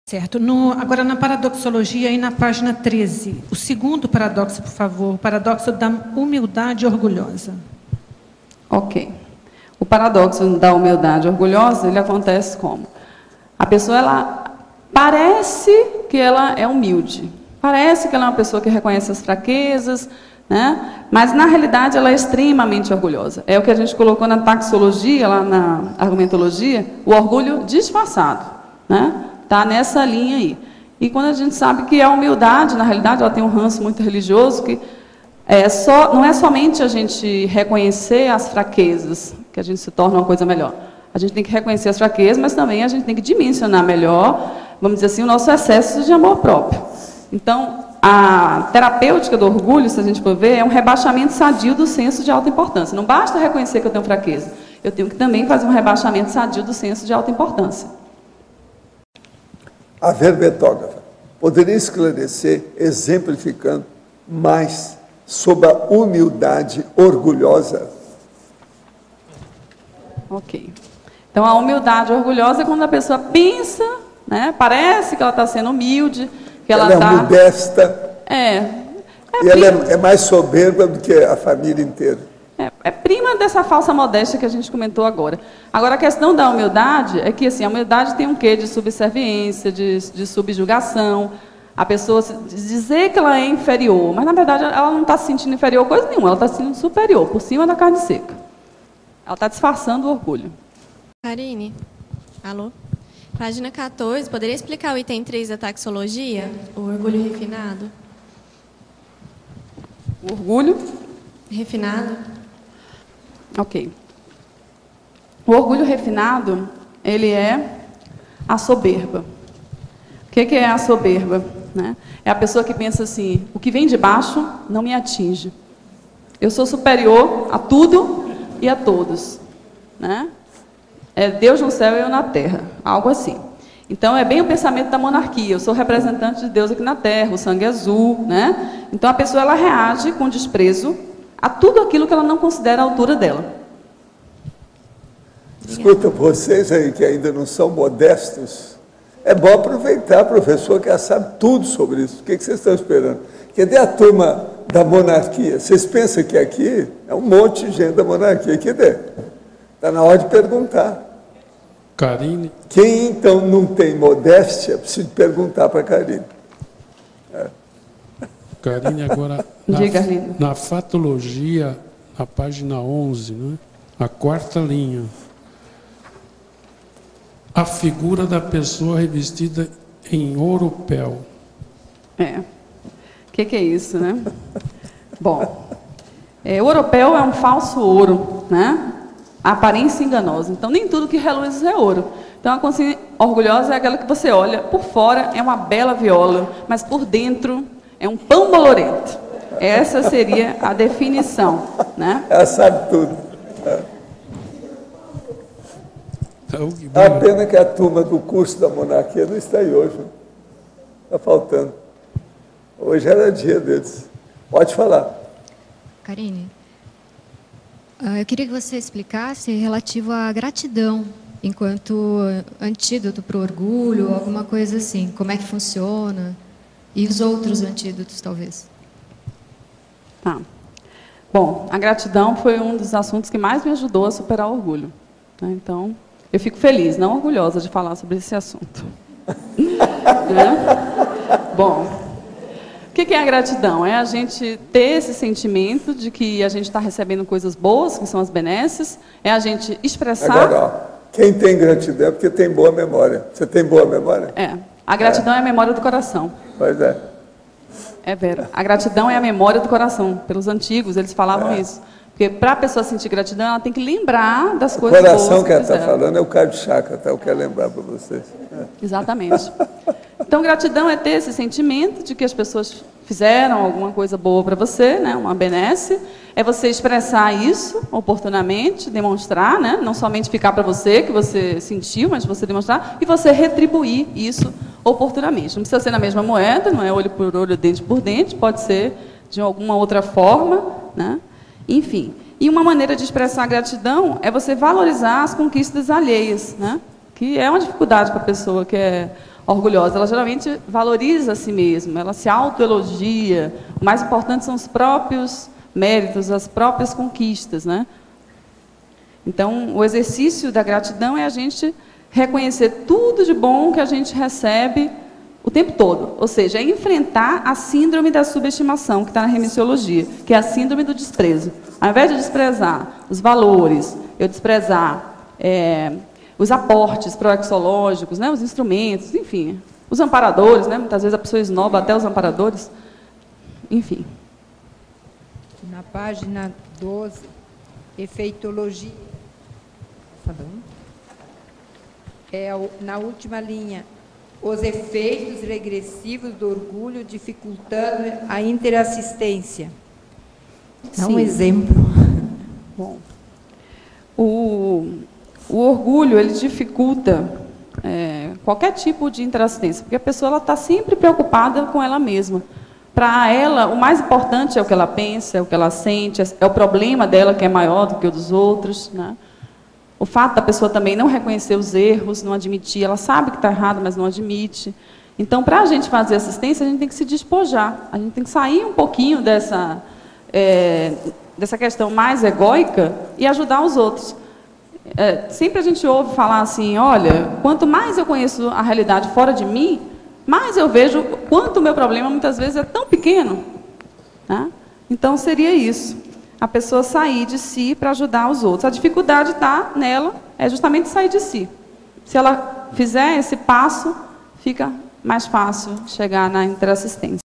Certo. Agora, na paradoxologia, aí na página 13, o segundo paradoxo, por favor, o paradoxo da humildade orgulhosa. Ok. O paradoxo da humildade orgulhosa, ele acontece como? A pessoa, ela parece que ela é humilde, parece que ela é uma pessoa que reconhece as fraquezas, né? Mas, na realidade, ela é extremamente orgulhosa. É o que a gente colocou na taxologia, lá na argumentologia, o orgulho disfarçado, né? Está nessa linha aí. E quando a gente sabe que a humildade, na realidade, ela tem um ranço muito religioso, que não é somente a gente reconhecer as fraquezas, que a gente se torna uma coisa melhor. A gente tem que reconhecer as fraquezas, mas também a gente tem que dimensionar melhor, vamos dizer assim, o nosso excesso de amor próprio. Então, a terapêutica do orgulho, se a gente for ver, é um rebaixamento sadio do senso de alta importância. Não basta reconhecer que eu tenho fraqueza, eu tenho que também fazer um rebaixamento sadio do senso de alta importância. A verbetógrafa poderia esclarecer, exemplificando mais sobre a humildade orgulhosa? Ok. Então, a humildade orgulhosa é quando a pessoa pensa, né, parece que ela está sendo humilde, que ela é modesta. E ela é mais soberba do que a família inteira. É prima dessa falsa modéstia que a gente comentou agora. Agora, a questão da humildade é que assim, a humildade tem um quê de subserviência, de subjugação. A pessoa dizer que ela é inferior, mas, na verdade, ela não está se sentindo inferior coisa nenhuma, ela está se sentindo superior, por cima da carne seca. Ela está disfarçando o orgulho. Karine, alô? Página 14, poderia explicar o item 3 da taxologia? O orgulho refinado. O orgulho? Refinado. Ok. O orgulho refinado, ele é a soberba. O que é a soberba? Né? É a pessoa que pensa assim, o que vem de baixo não me atinge. Eu sou superior a tudo e a todos. Né? É Deus no céu e eu na terra. Algo assim. Então, é bem o pensamento da monarquia. Eu sou representante de Deus aqui na terra, o sangue azul. Né? Então, a pessoa ela reage com desprezo a tudo aquilo que ela não considera a altura dela. Escuta, vocês aí que ainda não são modestos, é bom aproveitar, professor, que já sabe tudo sobre isso. O que vocês estão esperando? Cadê a turma da monarquia? Vocês pensam que aqui é um monte de gente da monarquia? Cadê? Está na hora de perguntar. Karine. Quem, então, não tem modéstia, precisa perguntar para a Karine. Karine, agora, na fatologia, na página 11, né? A quarta linha. A figura da pessoa revestida em ouropel. O que é isso, né? Bom, o ouropel é um falso ouro, né? A aparência enganosa. Então, nem tudo que reluz é ouro. Então, a consciência orgulhosa é aquela que você olha, por fora é uma bela viola, mas por dentro é um pão bolorento. Essa seria a definição, né? Ela sabe tudo. A pena que a turma do curso da monarquia não está aí hoje. Está faltando. Hoje era dia deles. Pode falar. Karine, eu queria que você explicasse relativo à gratidão, enquanto antídoto para o orgulho, alguma coisa assim. Como é que funciona? E os outros antídotos, talvez. Tá. Bom, a gratidão foi um dos assuntos que mais me ajudou a superar o orgulho. Né? Então, eu fico feliz, não orgulhosa de falar sobre esse assunto. Bom, o que é a gratidão? É a gente ter esse sentimento de que a gente está recebendo coisas boas, que são as benesses, é a gente expressar... Agora, ó, quem tem gratidão é porque tem boa memória. Você tem boa memória? A gratidão é a memória do coração. Pois é. É vero. A gratidão é a memória do coração. Pelos antigos, eles falavam isso. Porque para a pessoa sentir gratidão, ela tem que lembrar das coisas boas. O coração que ela está falando é o cardio chakra, tá? Eu quero lembrar para vocês. Exatamente. Então, gratidão é ter esse sentimento de que as pessoas fizeram alguma coisa boa para você, né? Uma benesse. É você expressar isso oportunamente, demonstrar, né? Não somente ficar para você, que você sentiu, mas você demonstrar, e você retribuir isso oportunamente. Não precisa ser na mesma moeda, não é olho por olho, dente por dente, pode ser de alguma outra forma, né? Enfim. E uma maneira de expressar gratidão é você valorizar as conquistas alheias, né? Que é uma dificuldade para a pessoa que é orgulhosa, ela geralmente valoriza a si mesma, ela se autoelogia. O mais importante são os próprios méritos, as próprias conquistas, né? Então, o exercício da gratidão é a gente reconhecer tudo de bom que a gente recebe o tempo todo. Ou seja, é enfrentar a síndrome da subestimação, que está na remissiologia, que é a síndrome do desprezo. Ao invés de desprezar os valores, eu desprezar os aportes proexológicos, né, os instrumentos, enfim, os amparadores, né, muitas vezes a pessoa esnoba até os amparadores, enfim. Na página 12, efeitologia. Na última linha, os efeitos regressivos do orgulho dificultando a interassistência. Dá um exemplo. Bom, o orgulho, ele dificulta qualquer tipo de interassistência, porque a pessoa está sempre preocupada com ela mesma. Para ela, o mais importante é o que ela pensa, é o que ela sente, é o problema dela que é maior do que o dos outros, né? O fato da pessoa também não reconhecer os erros, não admitir, ela sabe que está errado, mas não admite. Então, para a gente fazer assistência, a gente tem que se despojar, a gente tem que sair um pouquinho dessa questão mais egóica e ajudar os outros. Sempre a gente ouve falar assim, olha, quanto mais eu conheço a realidade fora de mim, mais eu vejo quanto o meu problema muitas vezes é tão pequeno, né? Então, seria isso. A pessoa sair de si para ajudar os outros. A dificuldade está nela, é justamente sair de si. Se ela fizer esse passo, fica mais fácil chegar na interassistência.